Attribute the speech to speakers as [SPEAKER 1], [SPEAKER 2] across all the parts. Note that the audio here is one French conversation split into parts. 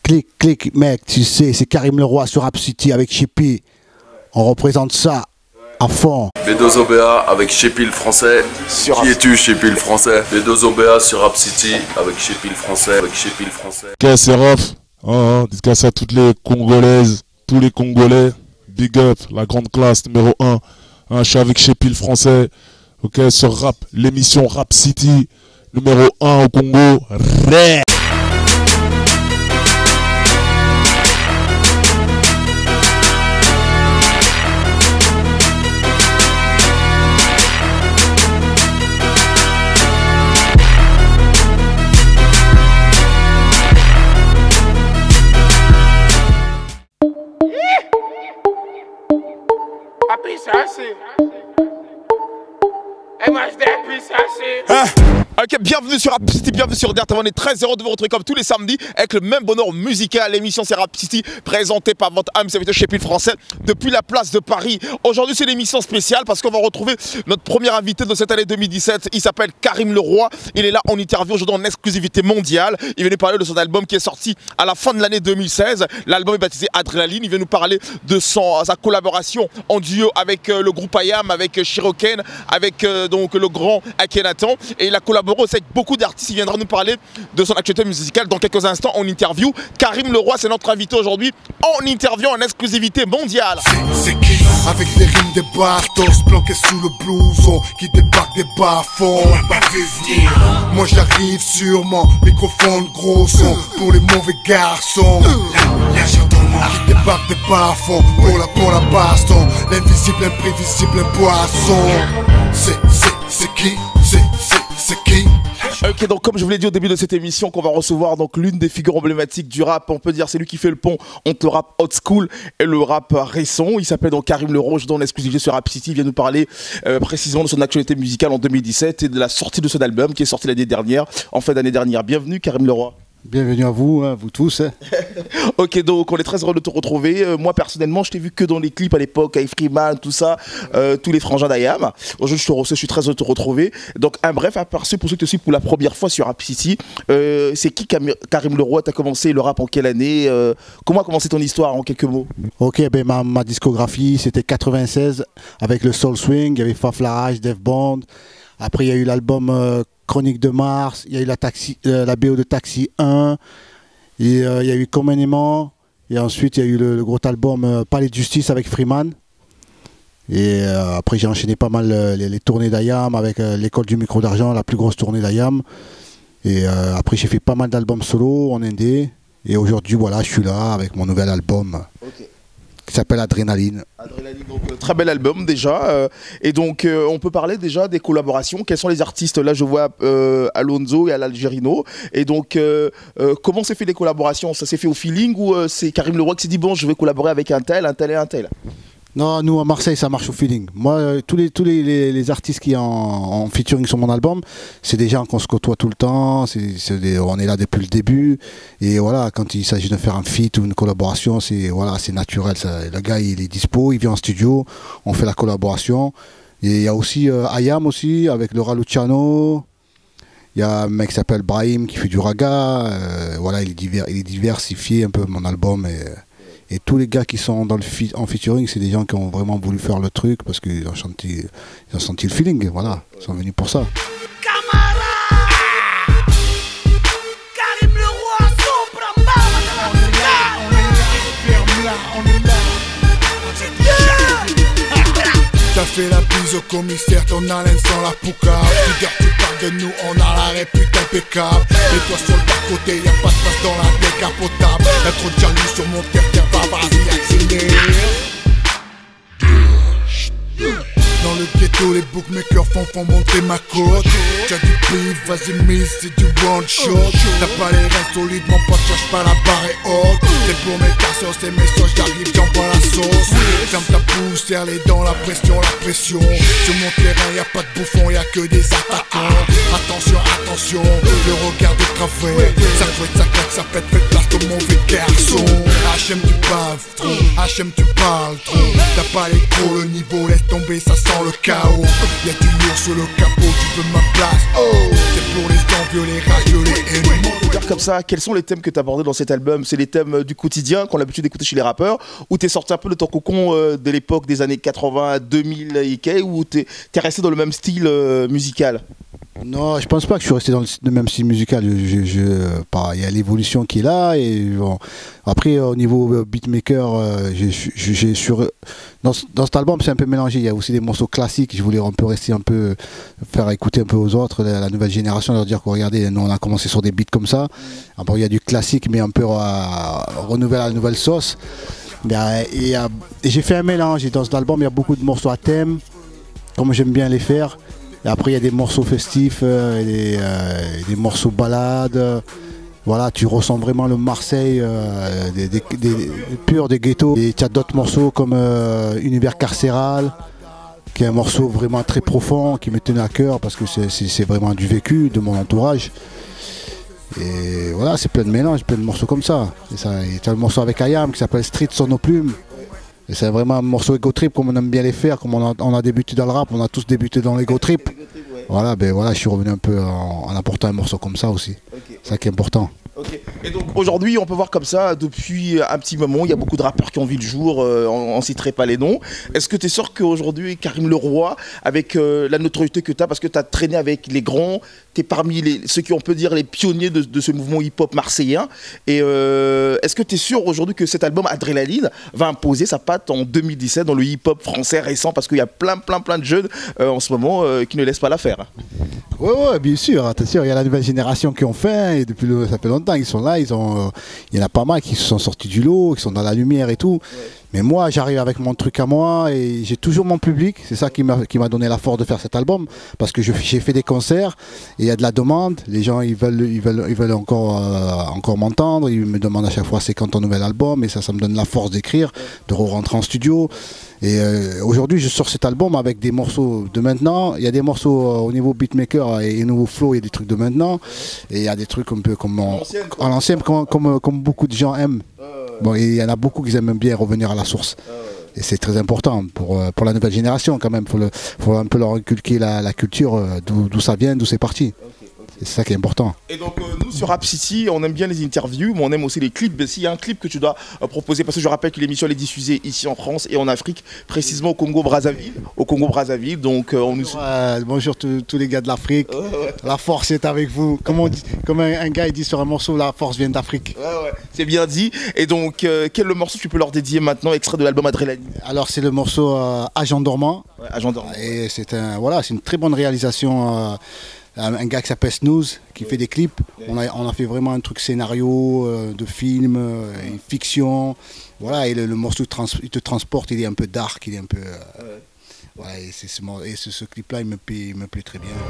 [SPEAKER 1] clic, mec, tu sais, c'est Karim Leroy sur Rap City avec Chippy. On représente ça à fond.
[SPEAKER 2] B2OBA avec Chippy le français. Qui es-tu, Chippy le français? B2OBA sur Rap City avec Chippy le français.
[SPEAKER 3] Ok, c'est Raph. Dédicace à toutes les Congolaises, tous les Congolais. Big up, la grande classe numéro 1. Je suis avec Chippy le français. Ok, sur Rap, l'émission Rap City, numéro 1 au Congo. Ré.
[SPEAKER 4] Ok, bienvenue sur Rap City, bienvenue sur DRT. On est très heureux de vous retrouver comme tous les samedis avec le même bonheur musical. L'émission c'est Rap City, présentée par votre âme serviteur Chippy le français depuis la place de Paris. Aujourd'hui c'est une émission spéciale parce qu'on va retrouver notre premier invité de cette année 2017. Il s'appelle Karim Leroy. Il est là en interview aujourd'hui en exclusivité mondiale. Il vient nous parler de son album qui est sorti à la fin de l'année 2016. L'album est baptisé Adrénaline. Il vient nous parler de sa collaboration en duo avec le groupe IAM, avec Shiroken, avec donc le grand Akhenaton. Et il a collaboré aussi avec beaucoup d'artistes. Il viendra nous parler de son actualité musicale dans quelques instants en interview. Karim Leroy, c'est notre invité aujourd'hui en interview en exclusivité mondiale.
[SPEAKER 5] C'est qui? Avec les rimes des bastos planqués sous le blouson qui débarquent des bas-fonds. Moi j'arrive sûrement, microphone gros son pour les mauvais garçons. Qui débarquent des bas-fonds pour la baston. L'invisible, imprévisible, un poisson. C'est qui? C'est qui?
[SPEAKER 4] Ok, donc comme je vous l'ai dit au début de cette émission, qu'on va recevoir donc l'une des figures emblématiques du rap, on peut dire c'est lui qui fait le pont entre le rap old school et le rap récent. Il s'appelle donc Karim Leroy, dont l'exclusivité sur Rap City. Il vient nous parler précisément de son actualité musicale en 2017 et de la sortie de son album qui est sorti l'année dernière, en fin d'année dernière. Bienvenue Karim Leroy.
[SPEAKER 1] Bienvenue à vous, hein, vous tous. Hein.
[SPEAKER 4] Ok, donc on est très heureux de te retrouver. Moi personnellement, je t'ai vu que dans les clips à l'époque, avec Freeman, tout ça, tous les frangins d'IAM. Aujourd'hui, je suis très heureux de te retrouver. Donc un bref aperçu pour ceux qui te suivent pour la première fois sur Rap City. C'est qui Karim Leroy? T'as commencé le rap en quelle année? Comment a commencé ton histoire en quelques mots?
[SPEAKER 1] Ok, ben ma discographie, c'était 96 avec le Soul Swing, il y avait Faflarage, Def Bond. Après, il y a eu l'album Chronique de Mars, il y a eu la BO de Taxi 1, et il y a eu Communément, et ensuite il y a eu le gros album Palais de Justice avec Freeman. Et après j'ai enchaîné pas mal les tournées d'IAM avec l'école du micro d'argent, la plus grosse tournée d'IAM. Et après j'ai fait pas mal d'albums solo en indé, et aujourd'hui voilà, je suis là avec mon nouvel album. Okay. Qui s'appelle Adrénaline.
[SPEAKER 4] Adrénaline, donc très bel album déjà. Et donc on peut parler déjà des collaborations. Quels sont les artistes? Là je vois Alonso et l'Algérino. Et donc comment s'est fait les collaborations? Ça s'est fait au feeling ou c'est Karim Leroy qui s'est dit bon je vais collaborer avec un tel et un tel?
[SPEAKER 1] Non, nous à Marseille ça marche au feeling. Moi tous les artistes qui sont en featuring sur mon album, c'est des gens qu'on se côtoie tout le temps, on est là depuis le début, et voilà, quand il s'agit de faire un feat ou une collaboration, c'est naturel, ça. Le gars il est dispo, il vient en studio, on fait la collaboration. Et il y a aussi IAM aussi avec Laura Luciano. Il y a un mec qui s'appelle Brahim qui fait du raga, voilà, il est diversifié un peu mon album. Et tous les gars qui sont en featuring, c'est des gens qui ont vraiment voulu faire le truc parce qu'ils ont senti le feeling, voilà, ils sont venus pour ça.
[SPEAKER 5] Karim Leroy, on est là. T'as fait la bise au commissaire, ton haleine sans la poucave. Tu parles de nous, on a la répute impeccable. Et toi sur le bas-côté, y'a pas de place dans la décapotable. Y'a trop de jaloux sur mon terre, vas-y accélère. Dans le ghetto, les bookmakers font monter ma cote. T'as du beef, vas-y mise, c'est du one shot. T'as pas les reins solides, mon pote, cherche pas la barre est haute. C'est pour mes cassos, ces messages, j'arrive, j'envoie la sauce. Ferme ta bouche, serre les dents, la pression. Sur mon terrain, y'a pas de bouffons, y'a que des attaquants. Attention, le regard de travers. Ça fouette, ça claque, ça pète, faites place au mauvais garçon. HM tu baves trop, HM tu parles trop. T'as pas les gros, le niveau laisse tomber, ça sent le chaos. Y'a du lourd sur le capot, tu peu ma place. Oh, c'est pour les envieux, les rageux, les haineux.
[SPEAKER 4] Comme ça, quels sont les thèmes que tu as abordés dans cet album? C'est les thèmes du quotidien qu'on a l'habitude d'écouter chez les rappeurs, ou t'es sorti un peu de ton cocon de l'époque des années 80, 2000 et ou t'es resté dans le même style musical?
[SPEAKER 1] Non, je pense pas que je suis resté dans le même style musical. Il y a l'évolution qui est là. Et bon, après, au niveau beatmaker, dans cet album, c'est un peu mélangé. Il y a aussi des morceaux classiques. Je voulais un peu rester un peu, faire écouter un peu aux autres, la nouvelle génération, leur dire que regardez, nous on a commencé sur des beats comme ça. Après, il y a du classique, mais un peu renouveler la nouvelle sauce. Et j'ai fait un mélange. Et dans cet album, il y a beaucoup de morceaux à thème, comme j'aime bien les faire. Et après, il y a des morceaux festifs, des morceaux balades. Voilà, tu ressens vraiment le Marseille, pur des ghettos. Et tu as d'autres morceaux comme Univers carcéral, qui est un morceau vraiment très profond, qui me tenait à cœur parce que c'est vraiment du vécu de mon entourage. Et voilà, c'est plein de mélanges, plein de morceaux comme ça. Et tu as le morceau avec Ayam qui s'appelle Street sur nos plumes. C'est vraiment un morceau ego trip comme on aime bien les faire, comme on a débuté dans le rap, on a tous débuté dans l'ego trip. Ouais. Voilà, je suis revenu un peu en apportant un morceau comme ça aussi. Okay. C'est ça qui est important.
[SPEAKER 4] Okay. Et donc aujourd'hui, on peut voir comme ça, depuis un petit moment, il y a beaucoup de rappeurs qui ont vu le jour, on ne citerait pas les noms. Est-ce que tu es sûr qu'aujourd'hui, Karim Leroy, avec la notoriété que tu as, parce que tu as traîné avec les grands, tu es parmi ceux qui, on peut dire, les pionniers de ce mouvement hip-hop marseillais. Et est-ce que tu es sûr aujourd'hui que cet album Adrénaline va imposer sa patte en 2017 dans le hip-hop français récent? Parce qu'il y a plein de jeunes en ce moment qui ne laissent pas l'affaire.
[SPEAKER 1] Ouais, bien sûr, attention, il y a la nouvelle génération qui ont fait, et depuis ça fait longtemps, ils sont là, il y en a pas mal qui se sont sortis du lot, qui sont dans la lumière et tout. Ouais. Mais moi, j'arrive avec mon truc à moi et j'ai toujours mon public. C'est ça qui m'a donné la force de faire cet album, parce que j'ai fait des concerts et il y a de la demande. Les gens ils veulent encore m'entendre. Ils me demandent à chaque fois c'est quand ton nouvel album, et ça me donne la force d'écrire, de rentrer en studio. Et aujourd'hui, je sors cet album avec des morceaux de maintenant. Il y a des morceaux au niveau beatmaker et nouveau flow, il y a des trucs de maintenant. Et il y a des trucs un peu comme à l'ancienne, comme beaucoup de gens aiment. Bon, il y en a beaucoup qui aiment bien revenir à la source. Et c'est très important pour la nouvelle génération quand même. Faut un peu leur inculquer la culture, d'où ça vient, d'où c'est parti. C'est ça qui est important.
[SPEAKER 4] Et donc nous sur Rap City, on aime bien les interviews, mais on aime aussi les clips. Mais s'il y a un clip que tu dois proposer, parce que je rappelle que l'émission est diffusée ici en France et en Afrique, précisément au Congo-Brazzaville. Donc on nous...
[SPEAKER 1] bonjour tous les gars de l'Afrique. La force est avec vous. Comme un gars il dit sur un morceau, la force vient d'Afrique.
[SPEAKER 4] Ouais, c'est bien dit. Et donc quel est le morceau que tu peux leur dédier maintenant, extrait de l'album Adrénaline?
[SPEAKER 1] Alors c'est le morceau Agent Dormant.
[SPEAKER 4] Ouais, Agent Dormant.
[SPEAKER 1] Et c'est une très bonne réalisation. Un gars qui s'appelle Snooze, qui fait des clips. On a fait vraiment un truc scénario, de film, une fiction. Voilà, et le morceau il te transporte, il est un peu dark, il est un peu... ouais, et ce clip-là, il me plaît très bien.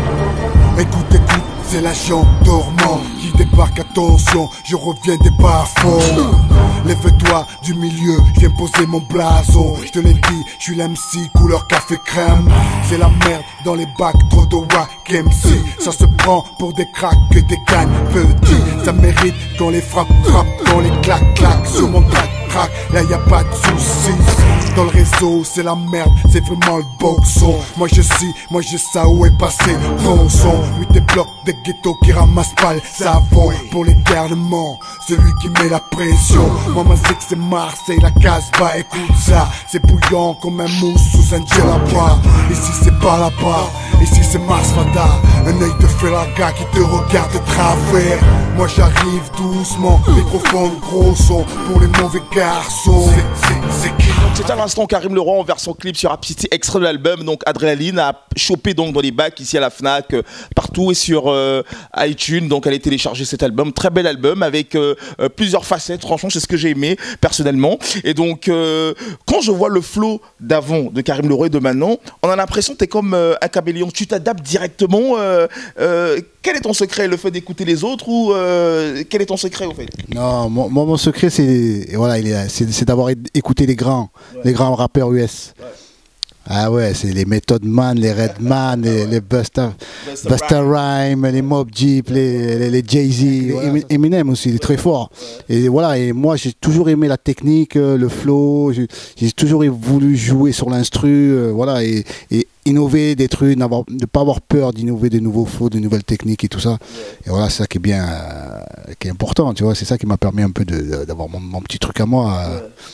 [SPEAKER 5] Écoute, c'est l'agent dormant qui débarque, attention, je reviens des bas-fonds. Lève-toi du milieu, je viens poser mon blason. Je te l'ai dit, je suis l'MC couleur café crème. C'est la merde dans les bacs, trop de wack MC. Ça se prend pour des cracks que des cannes petits. Ça mérite qu'on les frappe, qu'on les claque sur mon track. Là y a pas de soucis. Dans le réseau c'est la merde, c'est vraiment le boxon. Moi je sais où est passé ton son. Oui des blocs, des ghettos qui ramassent pas le savon. Pour l'éternement, celui qui met la pression. Moi ma zig c'est Marseille, la Casbah, écoute ça. C'est bouillant comme un mousse sous un djellaba. Ici c'est pas là-bas, ici c'est Masfada. Un œil de Felaga qui te regarde de travers. Moi j'arrive doucement, microphone gros son. Pour les mauvais garçons,
[SPEAKER 4] c'est à l'instant Karim Leroy en version clip sur Rap City, extrait de l'album, donc Adrénaline, a chopé donc dans les bacs ici à la Fnac, partout, et sur iTunes. Donc allez télécharger cet album, très bel album avec plusieurs facettes. Franchement c'est ce que j'ai aimé personnellement. Et donc quand je vois le flow d'avant de Karim Leroy et de maintenant, on a l'impression que tu es comme un caméléon, tu t'adaptes directement. Quel est ton secret? Le fait d'écouter les autres, ou quel est ton secret au fait?
[SPEAKER 1] Non, mon secret c'est d'avoir écouté les grands rappeurs US. Ah ouais, c'est les Method Man, les Redman, les Busta Rhymes, les Mobb Deep, les Jay-Z, Eminem aussi, il est très fort. Et voilà, et moi j'ai toujours aimé la technique, le flow, j'ai toujours voulu jouer sur l'instru, voilà, et innover des trucs, ne pas avoir peur d'innover des nouveaux flows, de nouvelles techniques et tout ça. Et voilà, c'est ça qui est bien, qui est important, tu vois, c'est ça qui m'a permis un peu d'avoir mon petit truc à moi.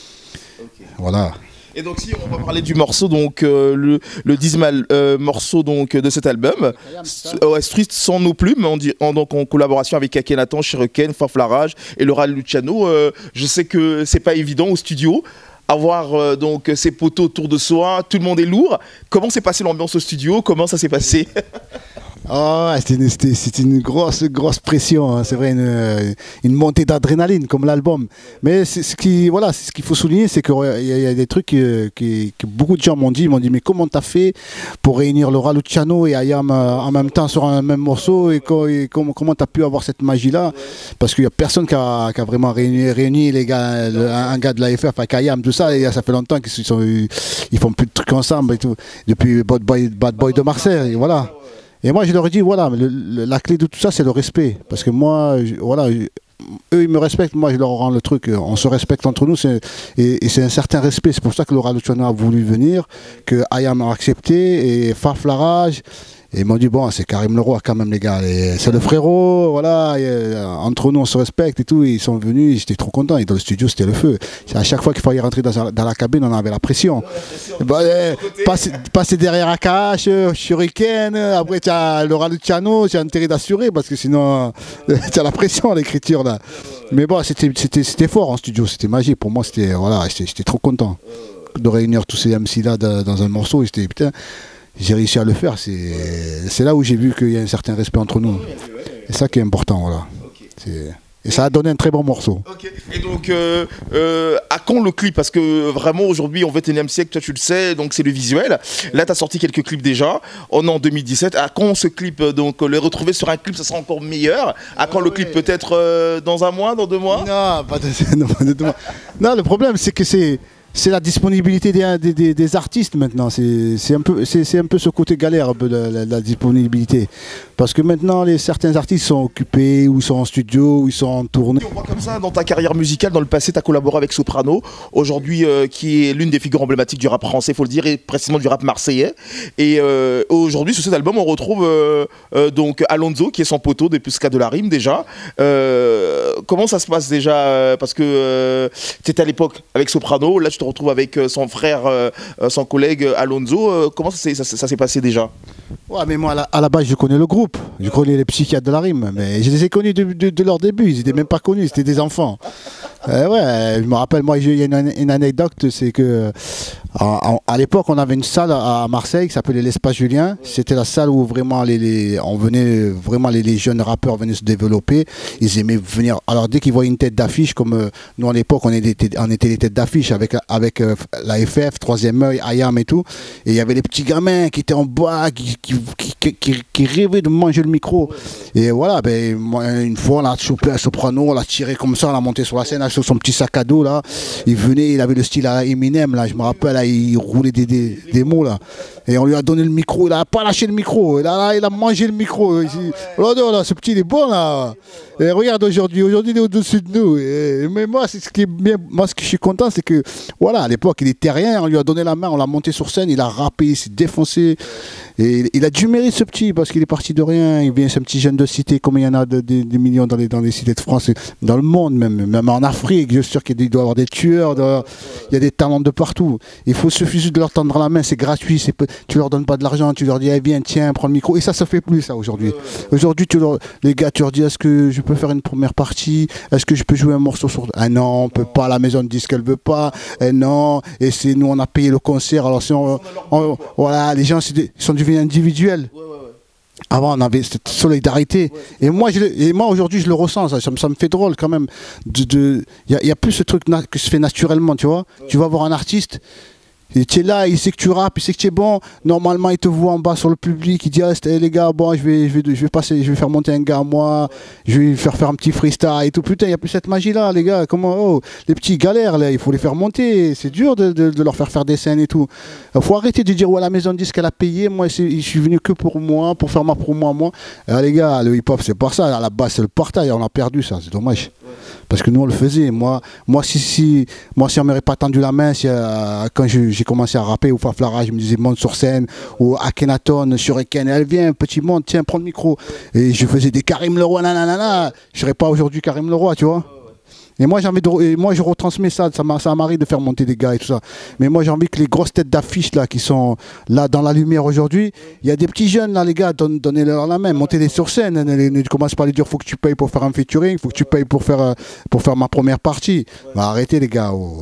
[SPEAKER 1] Voilà.
[SPEAKER 4] Et donc si on va parler du morceau, donc le 10e morceau donc, de cet album, Street sans nos plumes, donc en collaboration avec Akhenaton, Shuriken, Faflarage et Laura Luciano. Je sais que c'est pas évident au studio, avoir donc ces poteaux autour de soi, tout le monde est lourd. Comment s'est passée l'ambiance au studio? Comment ça s'est passé?
[SPEAKER 1] Oh, c'était une grosse pression, hein. C'est vrai, une montée d'adrénaline comme l'album. Mais ce qu'il faut souligner, c'est qu'il y a des trucs que beaucoup de gens m'ont dit mais comment t'as fait pour réunir Laura Luciano et Ayam en même temps sur un même morceau, et comment t'as pu avoir cette magie-là? Parce qu'il n'y a personne qui a vraiment réuni les gars, un gars de la FF avec Ayam, tout ça, et ça fait longtemps qu'ils font plus de trucs ensemble et tout, depuis Bad Boy de Marseille, voilà. Et moi, je leur ai dit, voilà, la clé de tout ça, c'est le respect. Parce que moi, voilà, eux, ils me respectent, moi, je leur rends le truc. On se respecte entre nous, et c'est un certain respect. C'est pour ça que Laura Luciano a voulu venir, que Ayam a accepté, et Faflarage. Et ils m'ont dit, bon, c'est Karim Leroy quand même, les gars. C'est le frérot, voilà. Entre nous, on se respecte et tout. Et ils sont venus, j'étais trop content. Et dans le studio, c'était le feu. À chaque fois qu'il fallait rentrer dans la cabine, on avait la pression. Passer derrière Akash, Shuriken, après tu as Laura Luciano, j'ai intérêt d'assurer parce que sinon, tu as la pression à l'écriture là. Mais bon, c'était fort en studio, c'était magique. Pour moi, j'étais trop content de réunir tous ces MC là dans un morceau. Et putain. J'ai réussi à le faire, c'est là où j'ai vu qu'il y a un certain respect entre nous. C'est ça qui est important, voilà. Et ça a donné un très bon morceau.
[SPEAKER 4] Okay. Et donc, à quand le clip? Parce que vraiment, aujourd'hui, en 21e siècle, toi tu le sais, donc c'est le visuel. Là, tu as sorti quelques clips déjà. On est en 2017. À quand ce clip? Donc, le retrouver sur un clip, ça sera encore meilleur. À quand le clip? Peut-être dans un mois, dans 2 mois?
[SPEAKER 1] Non, pas de 2 mois. Non, le problème, c'est que c'est la disponibilité des artistes maintenant. C'est un peu ce côté galère, un peu la disponibilité. Parce que maintenant, certains artistes sont occupés, ou sont en studio, ou ils sont en tournée.
[SPEAKER 4] On voit comme ça, dans ta carrière musicale, dans le passé, tu as collaboré avec Soprano, aujourd'hui qui est l'une des figures emblématiques du rap français, il faut le dire, et précisément du rap marseillais. Et aujourd'hui, sur cet album, on retrouve donc Alonso, qui est son poteau depuis ce cas de la rime déjà. Comment ça se passe déjà? Parce que tu étais à l'époque avec Soprano, là tu te retrouves avec son frère, son collègue Alonso. Comment ça s'est passé déjà?
[SPEAKER 1] Ouais, mais moi, à la base, je connais le groupe. Je connais les psychiatres de la rime. Mais je les ai connus de leur début. Ils n'étaient même pas connus, c'était des enfants. Ouais, je me rappelle, moi, il y a une anecdote, c'est que à l'époque, on avait une salle à Marseille qui s'appelait l'Espace Julien. C'était la salle où vraiment les jeunes rappeurs venaient se développer. Ils aimaient venir. Alors dès qu'ils voyaient une tête d'affiche, comme nous à l'époque, on était les têtes d'affiche avec la FF, Troisième Œil, Ayam et tout. Et il y avait les petits gamins qui étaient en bas, qui rêvaient de manger le micro. Et voilà, une fois, on a chopé un Soprano, on l'a tiré comme ça, on l'a monté sur la scène sur son petit sac à dos là. Il venait, il avait le style à Eminem là, je me rappelle, là, il roulait des mots là. Et on lui a donné le micro, il n'a pas lâché le micro, il a mangé le micro. Là, ce petit il est bon là. Et regarde aujourd'hui il est au-dessus de nous. Mais moi, ce que je suis content, c'est que voilà, à l'époque il était rien, on lui a donné la main, on l'a monté sur scène, il a rappé, il s'est défoncé. Et il a du mérite ce petit, parce qu'il est parti de rien. C'est un petit jeune de cité, comme il y en a des millions dans les cités de France, dans le monde même en Afrique. Je suis sûr qu'il doit y avoir des tueurs, il y a des talents de partout. Il faut suffire de leur tendre la main, c'est gratuit, tu leur donnes pas de l'argent, tu leur dis hey, viens, tiens, prends le micro. Et ça se fait plus ça aujourd'hui. Aujourd'hui, les gars, tu leur dis est-ce que je peux faire une première partie, est-ce que je peux jouer un morceau sur... Ah non, on peut pas, la maison de disque elle veut pas, et non, et c'est nous on a payé le concert, alors si voilà, les gens ils sont devenus individuels. Avant on avait cette solidarité, et moi aujourd'hui je le ressens, ça me fait drôle quand même. Il y a plus ce truc qui se fait naturellement, tu vois. Tu vas voir un artiste, Tu es là, il sait que tu rappes, il sait que tu es bon. Normalement, il te voit en bas sur le public, il dit ah, les gars, bon, je vais faire monter un gars à moi, je vais faire un petit freestyle et tout. Putain, il n'y a plus cette magie-là, les gars. Comment, oh, les petits galères, là, il faut les faire monter. C'est dur de leur faire des scènes et tout. Il faut arrêter de dire ouais, la maison de disque, elle a payé. Moi, je suis venu que pour moi, pour faire ma promo à moi. Les gars, le hip-hop, c'est pas ça. À la base, c'est le partage. On a perdu ça, c'est dommage. Parce que nous, on le faisait. Moi, si on m'aurait pas tendu la main, quand j'ai commencé à rapper au Faflara, je me disais monte sur scène, ou Akhenaton, Shuriken, elle vient, petit monde, tiens, prends le micro. Et je faisais des Karim Leroy, nanana. Je serais pas aujourd'hui Karim Leroy, tu vois. Et moi, je retransmets ça m'arrive de faire monter des gars et tout ça. Mais moi, j'ai envie que les grosses têtes d'affiche là, qui sont là dans la lumière aujourd'hui, il y a des petits jeunes là, les gars, donnez-leur la main, montez-les sur scène. Ne commence pas à les dire, faut que tu payes pour faire un featuring, faut que tu payes pour faire ma première partie. Bah, arrêtez les gars. Oh,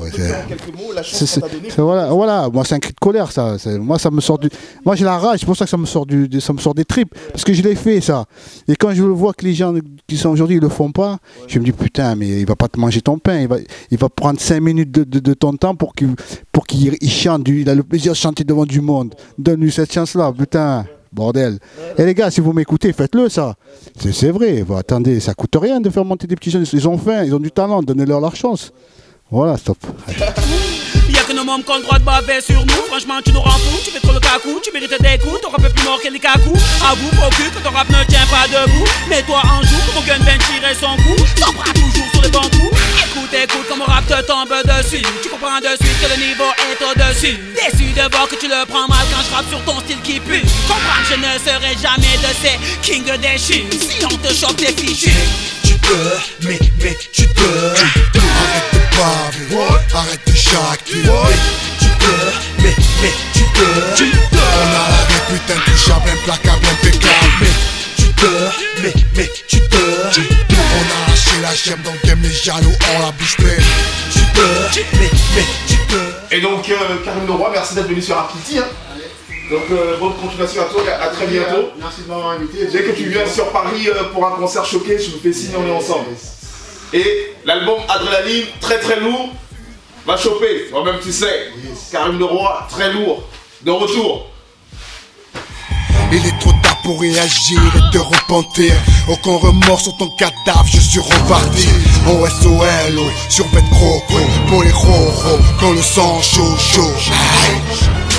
[SPEAKER 1] voilà, moi c'est un cri de colère ça. Moi ça me sort moi j'ai la rage, c'est pour ça que ça me sort des tripes, parce que je l'ai fait ça. Et quand je vois que les gens qui sont aujourd'hui ils le font pas, je me dis putain mais il va pas te manger ton pain, il va prendre 5 minutes de ton temps pour qu'il chante, il a le plaisir de chanter devant du monde. Donne-lui cette chance-là, putain, bordel. Et les gars, si vous m'écoutez, faites-le ça. C'est vrai, bah, attendez, ça coûte rien de faire monter des petits jeunes, ils ont faim, ils ont du talent, donnez-leur leur chance. Voilà, stop.
[SPEAKER 6] Y'a que nos mômes qui ont le droit de baver sur nous. Franchement tu nous rends fou, tu fais trop le cacou. Tu mérites des coups, ton rap est plus mort que les cacous. Avoue, procure que ton rap ne tient pas debout. Mets-toi en joue, que mon gun vient tirer son coup. Ton bras toujours sur les bons coups. Écoute comme mon rap te tombe dessus. Tu comprends de suite que le niveau est au-dessus. Déçu de voir que tu le prends mal quand je rappe sur ton style qui pue. Comprends que je ne serai jamais de ces kings déchus. Si on te chope t'es fichu.
[SPEAKER 5] Tu peux, mais tu peux. Arrête de baver, arrête de chaquer. Tu peux, mais tu peux. On a la répute intouchable, implacable, impeccable. Mais tu peux, mais tu peux. On a lâché la gemme dans le game, les jaloux ont la bouche pleine. Tu peux, mais tu peux.
[SPEAKER 4] Et donc Karim Leroy, merci d'être venu sur Rapiti. Donc bonne continuation à toi, à très bientôt.
[SPEAKER 1] Merci de m'avoir invité.
[SPEAKER 4] Dès que tu viens sur Paris pour un concert choqué, je me fais signe, on est ensemble. Et l'album Adrénaline, très très lourd, va choper. Toi-même tu sais, Karim Leroy, très lourd, de retour.
[SPEAKER 5] Il est trop tard pour réagir et te repentir. Aucun remords sur ton cadavre, je suis reparti. En SOL, sur bête croco, pour les roros, quand le sang chaud. Aïe.